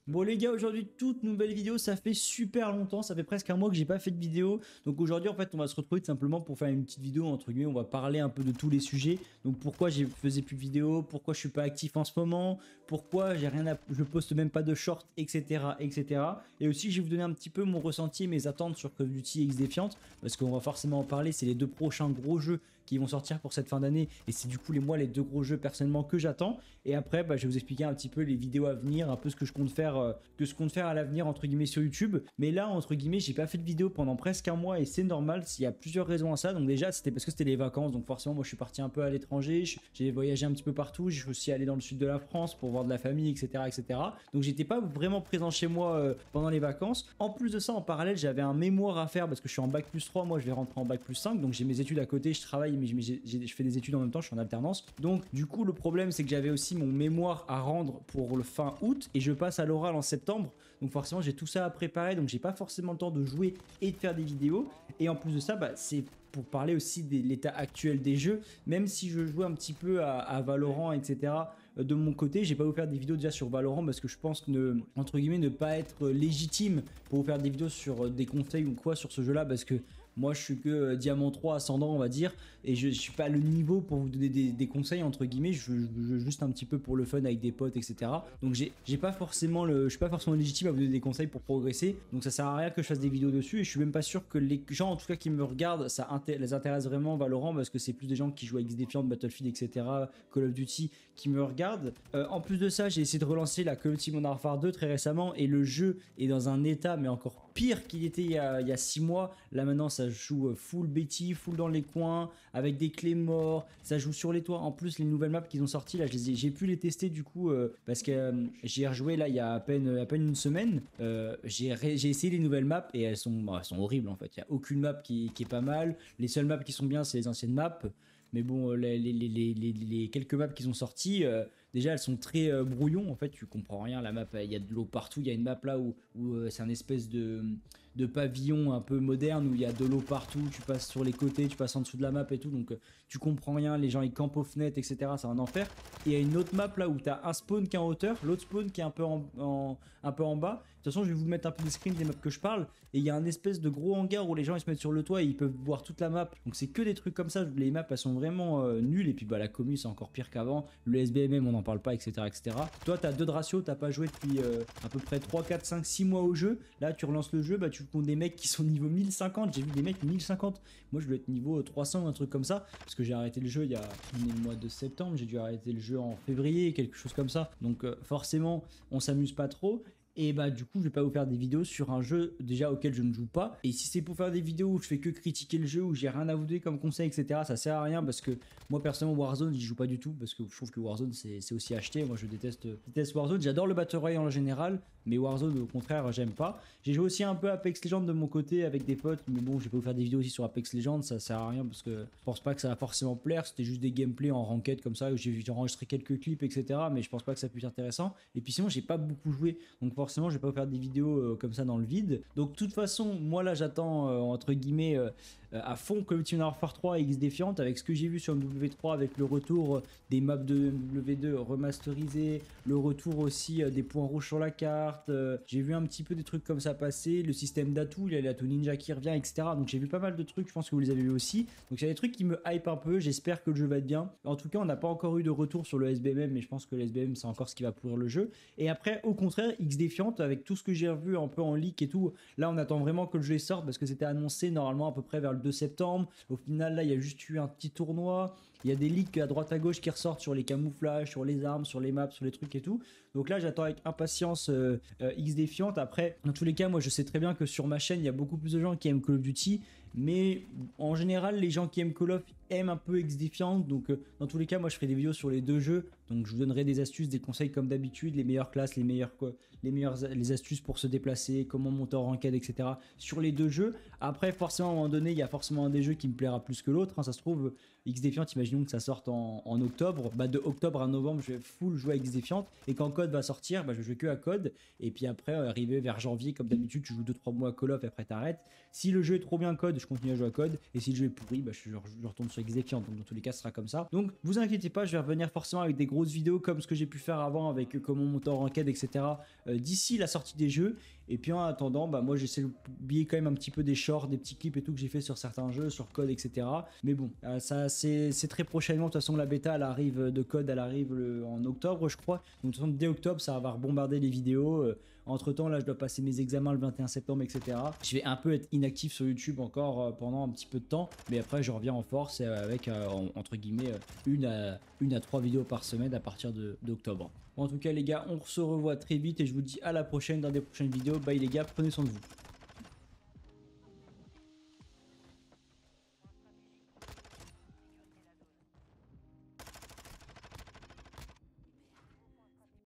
Bon les gars, aujourd'hui toute nouvelle vidéo, ça fait super longtemps, ça fait presque un mois que j'ai pas fait de vidéo. Donc aujourd'hui en fait on va se retrouver tout simplement pour faire une petite vidéo entre guillemets, on va parler un peu de tous les sujets. Donc pourquoi je faisais plus de vidéos, pourquoi je suis pas actif en ce moment, pourquoi j'ai rien à, je poste même pas de short, etc. etc. Et aussi je vais vous donner un petit peu mon ressenti et mes attentes sur Call of Duty X Defiant, parce qu'on va forcément en parler, c'est les deux prochains gros jeux qui vont sortir pour cette fin d'année et c'est du coup les deux gros jeux personnellement que j'attends. Et après je vais vous expliquer un petit peu les vidéos à venir, un peu ce que je compte faire à l'avenir entre guillemets sur YouTube. Mais là entre guillemets j'ai pas fait de vidéo pendant presque un mois et c'est normal, s'il y a plusieurs raisons à ça. Donc déjà c'était parce que c'était les vacances, donc forcément moi je suis parti un peu à l'étranger, j'ai voyagé un petit peu partout, je suis aussi allé dans le sud de la France pour voir de la famille, etc. Donc j'étais pas vraiment présent chez moi pendant les vacances. En plus de ça, en parallèle j'avais un mémoire à faire parce que je suis en bac plus 3, moi je vais rentrer en bac plus 5, donc j'ai mes études à côté, je travaille mais je fais des études en même temps, je suis en alternance. Donc du coup le problème c'est que j'avais aussi mon mémoire à rendre pour le fin août et je passe à l'oral en septembre. Donc forcément j'ai tout ça à préparer, donc j'ai pas forcément le temps de jouer et de faire des vidéos. Et en plus de ça, c'est pour parler aussi de l'état actuel des jeux, même si je jouais un petit peu à Valorant, etc. De mon côté, j'ai pas vous faire des vidéos déjà sur Valorant parce que je pense que entre guillemets ne pas être légitime pour vous faire des vidéos sur des conseils ou quoi sur ce jeu-là, parce que moi je suis que Diamant 3 ascendant on va dire, et je suis pas le niveau pour vous donner des conseils entre guillemets, je joue juste un petit peu pour le fun avec des potes, etc. Donc j'ai pas forcément je suis pas forcément légitime à vous donner des conseils pour progresser, donc ça sert à rien que je fasse des vidéos dessus, et je suis même pas sûr que les gens en tout cas qui me regardent ça les intéresse vraiment Valorant, parce que c'est plus des gens qui jouent à X-Defiant, Battlefield, etc., Call of Duty qui me regardent. En plus de ça, j'ai essayé de relancer la Call of Duty Modern Warfare 2 très récemment, et le jeu est dans un état mais encore pire qu'il était il y a 6 mois. Là maintenant ça joue full Betty, full dans les coins, avec des clés morts, ça joue sur les toits. En plus les nouvelles maps qu'ils ont sorties là, j'ai pu les tester du coup parce que j'ai rejoué là il y a à peine une semaine. J'ai essayé les nouvelles maps et elles sont horribles en fait. Il n'y a aucune map qui est pas mal. Les seules maps qui sont bien c'est les anciennes maps. Mais bon, les quelques maps qu'ils ont sorties, déjà elles sont très brouillon, en fait tu comprends rien, la map il y a de l'eau partout, il y a une map là où c'est un espèce de pavillon un peu moderne où il y a de l'eau partout, tu passes sur les côtés, tu passes en dessous de la map et tout, donc tu comprends rien, les gens ils campent aux fenêtres, etc. C'est un enfer. Et il y a une autre map là où tu as un spawn qui est en hauteur, l'autre spawn qui est un peu un peu en bas. De toute façon je vais vous mettre un peu des screens des maps que je parle, et il y a un espèce de gros hangar où les gens ils se mettent sur le toit et ils peuvent voir toute la map, donc c'est que des trucs comme ça. Les maps elles sont vraiment nulles, et puis la commu c'est encore pire qu'avant, le SBMM on n'en parle pas, etc. Toi t'as 2 de ratio, t'as pas joué depuis à peu près 3, 4, 5, 6 mois au jeu, là tu relances le jeu, tu comptes des mecs qui sont niveau 1050, j'ai vu des mecs 1050, moi je dois être niveau 300 ou un truc comme ça, parce que j'ai arrêté le jeu il y a le mois de septembre, j'ai dû arrêter le jeu en février, quelque chose comme ça, donc forcément on s'amuse pas trop. Et du coup je vais pas vous faire des vidéos sur un jeu déjà auquel je ne joue pas, et si c'est pour faire des vidéos où je fais que critiquer le jeu, où j'ai rien à vous donner comme conseil, etc., ça sert à rien, parce que moi personnellement Warzone j'y joue pas du tout, parce que je trouve que Warzone c'est aussi acheté. Moi je déteste Warzone, j'adore le Battle Royale en général, mais Warzone au contraire j'aime pas. J'ai joué aussi un peu Apex Legends de mon côté avec des potes, mais bon je vais pas vous faire des vidéos aussi sur Apex Legends, ça sert à rien parce que je pense pas que ça va forcément plaire, c'était juste des gameplays en ranked comme ça, où j'ai enregistré quelques clips, etc., mais je pense pas que ça puisse être intéressant. Et puis sinon j'ai pas beaucoup joué, donc forcément je vais pas vous faire des vidéos comme ça dans le vide. Donc de toute façon moi là j'attends entre guillemets à fond Call of Duty Modern Warfare 3 et X Defiant, avec ce que j'ai vu sur MW3, avec le retour des maps de MW2 remasterisées, le retour aussi des points rouges sur la carte, j'ai vu un petit peu des trucs comme ça passer, le système d'atout, il y a l'atout ninja qui revient, etc. Donc j'ai vu pas mal de trucs, je pense que vous les avez vu aussi, donc il y a des trucs qui me hype un peu, j'espère que le jeu va être bien. En tout cas on n'a pas encore eu de retour sur le SBMM, mais je pense que le SBMM c'est encore ce qui va pourrir le jeu. Et après au contraire X Defiant, avec tout ce que j'ai revu un peu en leak et tout, là on attend vraiment que le jeu sorte, parce que c'était annoncé normalement à peu près vers le 2 septembre. Au final là il y a juste eu un petit tournoi, il y a des leaks à droite à gauche qui ressortent sur les camouflages, sur les armes, sur les maps, sur les trucs et tout. Donc là j'attends avec impatience X Defiant. Après dans tous les cas moi je sais très bien que sur ma chaîne il y a beaucoup plus de gens qui aiment Call of Duty, mais en général les gens qui aiment Call of aiment un peu X Defiant, donc dans tous les cas moi je ferai des vidéos sur les deux jeux, donc je vous donnerai des astuces, des conseils comme d'habitude, les meilleures classes, les astuces pour se déplacer, comment monter en ranked, etc. sur les deux jeux. Après forcément à un moment donné il y a forcément un des jeux qui me plaira plus que l'autre, hein, ça se trouve X-Defiant, imaginons que ça sorte en octobre, bah de octobre à novembre, je vais full jouer à X-Defiant, et quand Code va sortir, bah je vais jouer que à Code, et puis après, arriver vers janvier, comme d'habitude, tu joues 2-3 mois à Call of, et après t'arrêtes. Si le jeu est trop bien Code, je continue à jouer à Code, et si le jeu est pourri, bah je retourne sur X-Defiant, donc dans tous les cas, ce sera comme ça. Donc, vous inquiétez pas, je vais revenir forcément avec des grosses vidéos, comme ce que j'ai pu faire avant, avec comment monter en ranked, etc., d'ici la sortie des jeux. Et puis en attendant, bah moi j'essaie de publier quand même un petit peu des shorts, des petits clips et tout que j'ai fait sur certains jeux, sur Code, etc. Mais bon, ça c'est très prochainement. De toute façon, la bêta elle arrive de Code, elle arrive en octobre, je crois. Donc de toute façon, dès octobre, ça va rebombarder les vidéos. Entre temps, là, je dois passer mes examens le 21 septembre, etc. Je vais un peu être inactif sur YouTube encore pendant un petit peu de temps, mais après, je reviens en force avec, entre guillemets, une à 3 vidéos par semaine à partir d'octobre. En tout cas, les gars, on se revoit très vite et je vous dis à la prochaine dans des prochaines vidéos. Bye les gars, prenez soin de vous.